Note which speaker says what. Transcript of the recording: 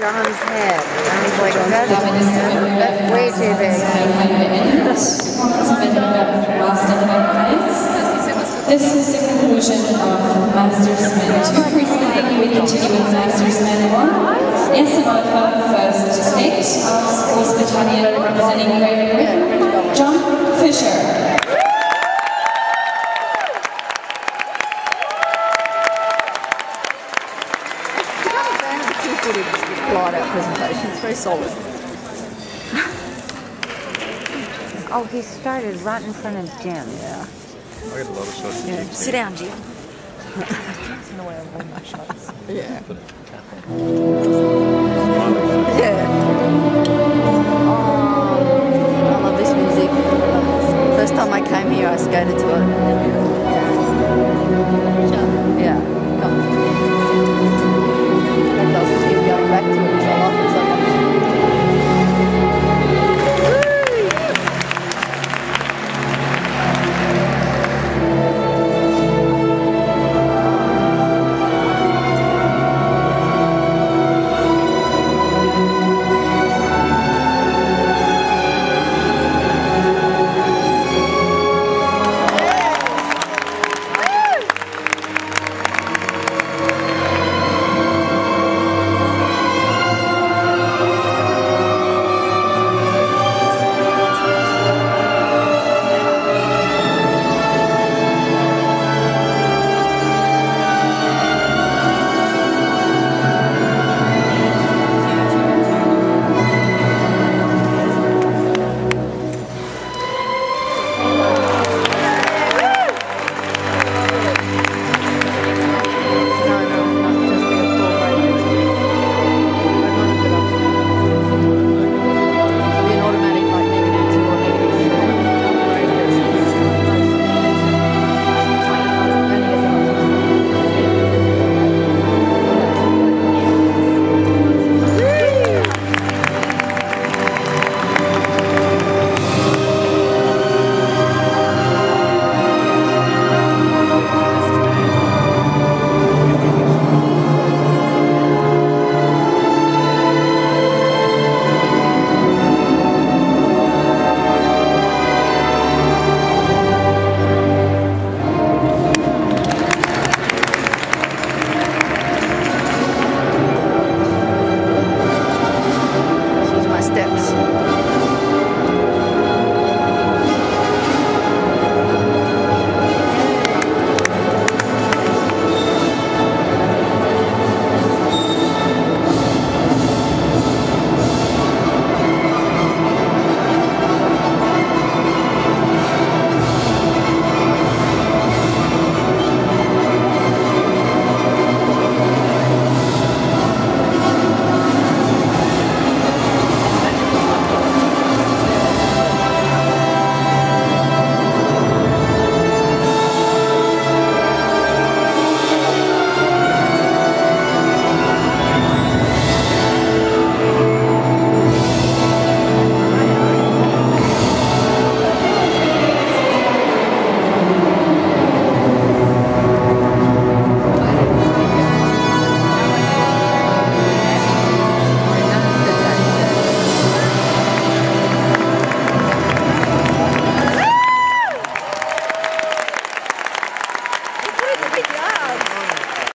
Speaker 1: on his head. And he's like, that's way too big.
Speaker 2: This is the conclusion of Mastersman 2. We continue with Mastersman 1. Erste Läufer, first state, Sports Battalion representing Great Britain, John Fisher.
Speaker 3: Slide-out presentation. It's very solid.
Speaker 1: Oh, he started right in front of Jim.
Speaker 3: Yeah.
Speaker 4: I get a lot of shots.
Speaker 3: Yeah.
Speaker 1: Sit down, Jim.
Speaker 3: That's in the way of all my shots. Yeah.